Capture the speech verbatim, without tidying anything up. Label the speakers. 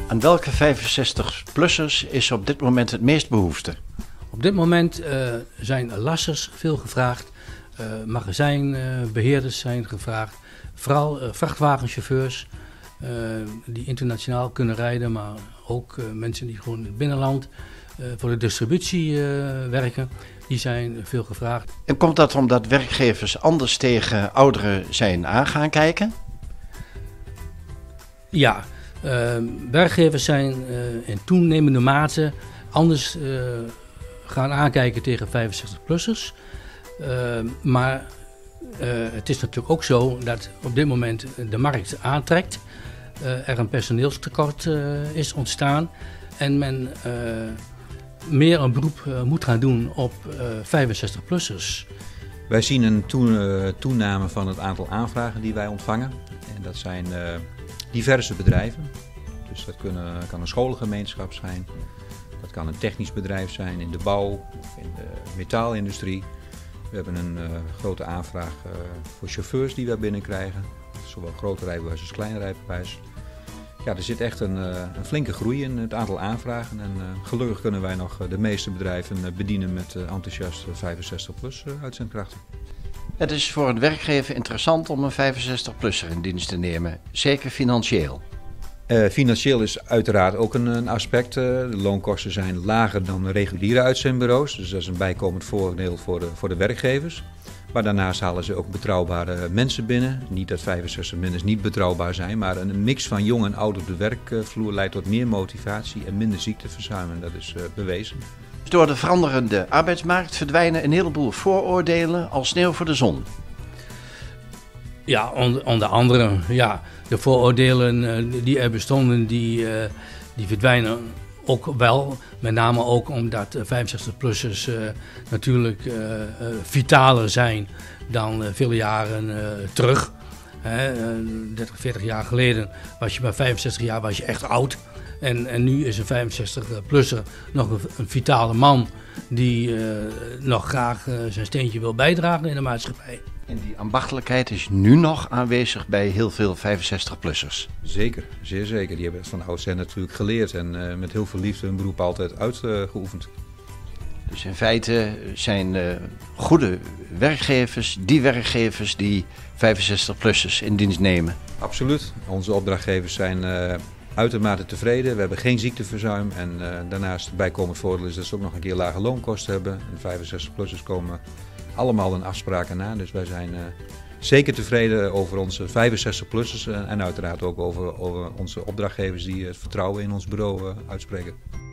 Speaker 1: Aan welke vijfenzestig-plussers is op dit moment het meest behoefte?
Speaker 2: Op dit moment uh, zijn lassers veel gevraagd, uh, magazijnbeheerders zijn gevraagd, vooral uh, vrachtwagenchauffeurs uh, die internationaal kunnen rijden, maar ook uh, mensen die gewoon in het binnenland uh, voor de distributie uh, werken, die zijn veel gevraagd.
Speaker 1: En komt dat omdat werkgevers anders tegen ouderen zijn aan gaan kijken?
Speaker 2: Ja, uh, werkgevers zijn uh, in toenemende mate anders uh, gaan aankijken tegen vijfenzestig-plussers. Uh, maar uh, het is natuurlijk ook zo dat op dit moment de markt aantrekt. Uh, er een personeelstekort uh, is ontstaan en men uh, meer een beroep uh, moet gaan doen op uh, vijfenzestig-plussers.
Speaker 3: Wij zien een toename van het aantal aanvragen die wij ontvangen. En dat zijn uh, diverse bedrijven. Dus dat kunnen, kan een scholengemeenschap zijn. Dat kan een technisch bedrijf zijn in de bouw of in de metaalindustrie. We hebben een uh, grote aanvraag uh, voor chauffeurs die we binnenkrijgen. Zowel grote rijbewijs als kleine rijbewijs. Ja, er zit echt een, uh, een flinke groei in het aantal aanvragen. En uh, gelukkig kunnen wij nog uh, de meeste bedrijven uh, bedienen met uh, enthousiaste vijfenzestig-plus uh, uitzendkrachten.
Speaker 1: Het is voor een werkgever interessant om een vijfenzestig-plusser in dienst te nemen, zeker financieel.
Speaker 3: Uh, financieel is uiteraard ook een, een aspect. Uh, de loonkosten zijn lager dan de reguliere uitzendbureaus. Dus dat is een bijkomend voordeel voor de, voor de werkgevers. Maar daarnaast halen ze ook betrouwbare mensen binnen. Niet dat vijfenzestig-minners niet betrouwbaar zijn, maar een mix van jong en oud op de werkvloer leidt tot meer motivatie en minder ziekteverzuim. En dat is uh, bewezen.
Speaker 1: Door de veranderende arbeidsmarkt verdwijnen een heleboel vooroordelen als sneeuw voor de zon.
Speaker 2: Ja, onder, onder andere, ja, de vooroordelen uh, die er bestonden, die, uh, die verdwijnen ook wel. Met name ook omdat uh, vijfenzestig-plussers uh, natuurlijk uh, uh, vitaler zijn dan uh, vele jaren uh, terug. Hè, uh, dertig, veertig jaar geleden was je bij vijfenzestig jaar was je echt oud. En, en nu is een vijfenzestig-plusser nog een, een vitale man die uh, nog graag uh, zijn steentje wil bijdragen in de maatschappij.
Speaker 1: En die ambachtelijkheid is nu nog aanwezig bij heel veel vijfenzestig-plussers.
Speaker 3: Zeker, zeer zeker. Die hebben het van oudsher natuurlijk geleerd en uh, met heel veel liefde hun beroep altijd uitgeoefend. Uh,
Speaker 1: dus in feite zijn uh, goede werkgevers die werkgevers die vijfenzestig-plussers in dienst nemen.
Speaker 3: Absoluut. Onze opdrachtgevers zijn uh, uitermate tevreden. We hebben geen ziekteverzuim en uh, daarnaast bijkomend voordeel is dat ze ook nog een keer lage loonkosten hebben. En vijfenzestig-plussers komen allemaal een afspraken na, dus wij zijn uh, zeker tevreden over onze vijfenzestig-plussers uh, en uiteraard ook over, over onze opdrachtgevers die het vertrouwen in ons bureau uh, uitspreken.